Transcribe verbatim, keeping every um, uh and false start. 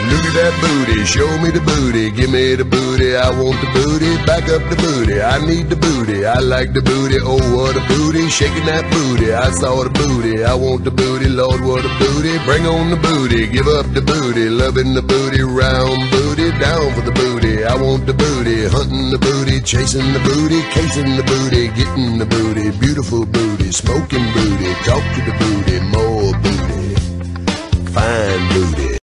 Look at that booty, show me the booty, give me the booty, I want the booty, back up the booty, I need the booty, I like the booty, oh what a booty, shaking that booty, I saw the booty, I want the booty, Lord what a booty, bring on the booty, give up the booty, loving the booty, round booty, down for the booty, I want the booty, hunting the booty, chasing the booty, casing the booty, getting the booty, beautiful booty, smoking booty, talk to the booty, more booty, fine booty.